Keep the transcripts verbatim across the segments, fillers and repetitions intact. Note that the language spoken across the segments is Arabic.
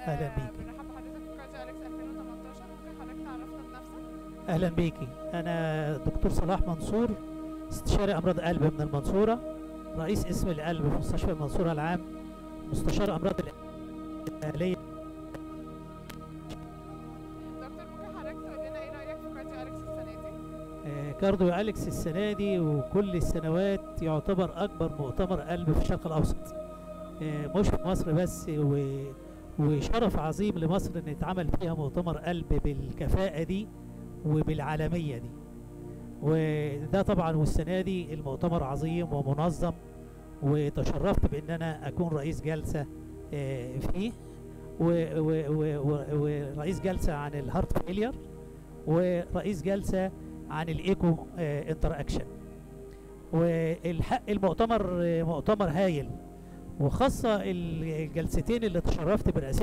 اهلا بيكي. بنرحب بحضرتك في كارديو أليكس ألفين وتمنتاشر. ممكن حضرتك تعرفنا بنفسك؟ اهلا بيكي، انا دكتور صلاح منصور، استشاري امراض قلب من المنصوره، رئيس قسم القلب في مستشفى المنصوره العام، مستشار امراض الآلية. دكتور، ممكن حضرتك تقول لنا ايه رأيك في كارديو أليكس السنة دي؟ آه، كارديو أليكس السنه دي وكل السنوات يعتبر اكبر مؤتمر قلب في الشرق الاوسط، آه، مش في مصر بس، و وشرف عظيم لمصر ان يتعمل فيها مؤتمر قلب بالكفاءه دي وبالعالميه دي. وده طبعا والسنه دي المؤتمر عظيم ومنظم، وتشرفت بان انا اكون رئيس جلسه آه، فيه، ورئيس جلسه عن الهارت فيلير، ورئيس جلسه عن الايكو انتر اكشن. والحق المؤتمر آه، مؤتمر هايل، وخاصه الجلستين اللي تشرفت برئاستهم،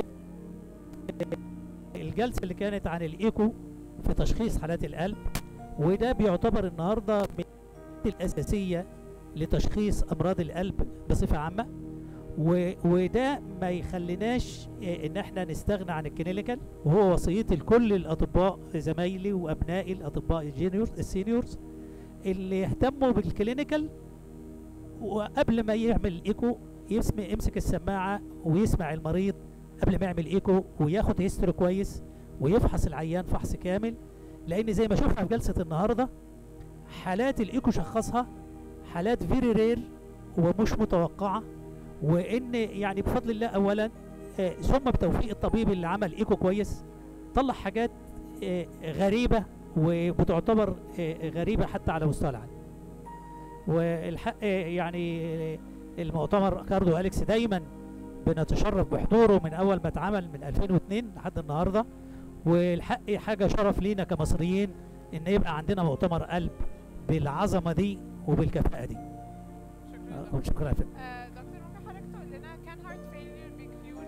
الجلسه اللي كانت عن الايكو في تشخيص حالات القلب، وده بيعتبر النهارده من الاساسيه لتشخيص امراض القلب بصفه عامه، وده ما يخليناش ان احنا نستغنى عن الكلينيكال، وهو وصيتي لكل الاطباء زمايلي وابنائي الاطباء الجينيورز السينيورز اللي يهتموا بالكلينيكال، وقبل ما يعمل ايكو يمسك السماعه ويسمع المريض قبل ما يعمل ايكو، وياخد هيستوري كويس، ويفحص العيان فحص كامل، لان زي ما شفنا في جلسه النهارده حالات الايكو شخصها حالات فيري رير ومش متوقعه، وان يعني بفضل الله اولا آه ثم بتوفيق الطبيب اللي عمل ايكو كويس طلع حاجات آه غريبه، وبتعتبر آه غريبه حتى على مستوى العالم. والحق آه يعني آه المؤتمر كارديو أليكس دايما بنتشرف بحضوره من اول ما اتعمل من ألفين واثنين لحد النهارده، والحق حاجه شرف لينا كمصريين ان يبقى عندنا مؤتمر قلب بالعظمه دي وبالكفاءه دي. شكرا. شكرا يا فندم. آه، دكتور، ممكن حضرتك تقول لنا كان هارت فيلير بي كيورد؟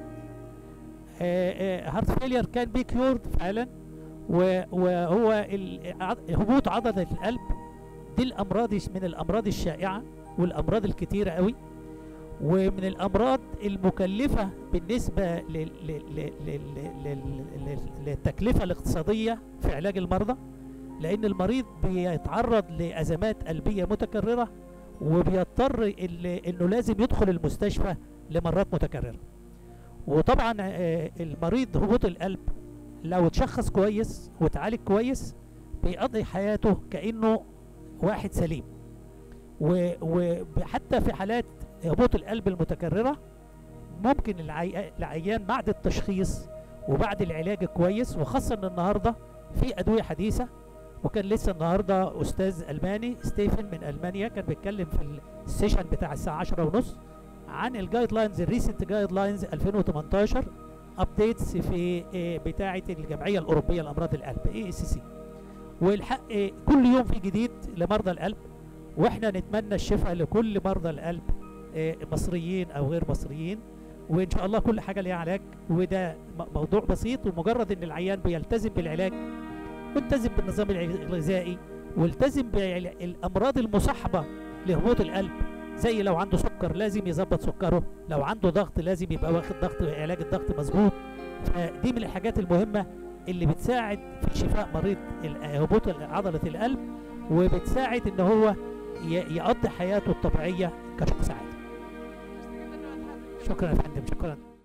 هارت فيلير كان بي كيورد فعلا، وهو هبوط عضله القلب دي الامراض من الامراض الشائعه والامراض الكتيره قوي، ومن الامراض المكلفه بالنسبه للتكلفه الاقتصاديه في علاج المرضى، لان المريض بيتعرض لازمات قلبيه متكرره، وبيضطر انه لازم يدخل المستشفى لمرات متكرره. وطبعا المريض هبوط القلب لو اتشخص كويس واتعالج كويس بيقضي حياته كانه واحد سليم، وحتى في حالات هبوط القلب المتكرره ممكن العيان بعد التشخيص وبعد العلاج الكويس، وخاصه ان النهارده في ادويه حديثه، وكان لسه النهارده استاذ الماني ستيفن من المانيا كان بيتكلم في السيشن بتاع الساعه عشرة ونص عن الجايد لاينز الريسنت جايد لاينز ألفين وتمنتاشر ابديتس في بتاعه الجمعيه الاوروبيه لامراض القلب اي اس سي. والحق كل يوم في جديد لمرضى القلب، واحنا نتمنى الشفاء لكل مرضى القلب مصريين او غير مصريين، وان شاء الله كل حاجه ليها علاج، وده موضوع بسيط، ومجرد ان العيان بيلتزم بالعلاج والتزم بالنظام الغذائي والتزم بالامراض المصاحبه لهبوط القلب، زي لو عنده سكر لازم يظبط سكره، لو عنده ضغط لازم يبقى واخد ضغط علاج الضغط مظبوط. فدي من الحاجات المهمه اللي بتساعد في شفاء مريض هبوط عضله القلب، وبتساعد ان هو يقضي حياته الطبيعيه كشخص عادي. شكرا. شكرا يا فندم، شكرا.